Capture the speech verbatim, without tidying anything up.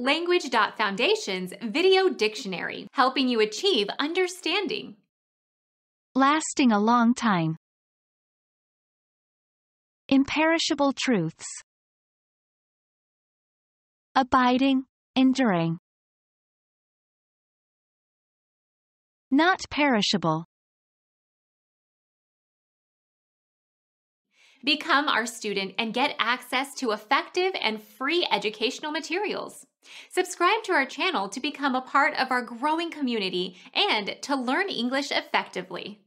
Language.Foundation's Video Dictionary, helping you achieve understanding. Lasting a long time. Imperishable truths. Abiding, enduring. Not perishable. Become our student and get access to effective and free educational materials. Subscribe to our channel to become a part of our growing community and to learn English effectively.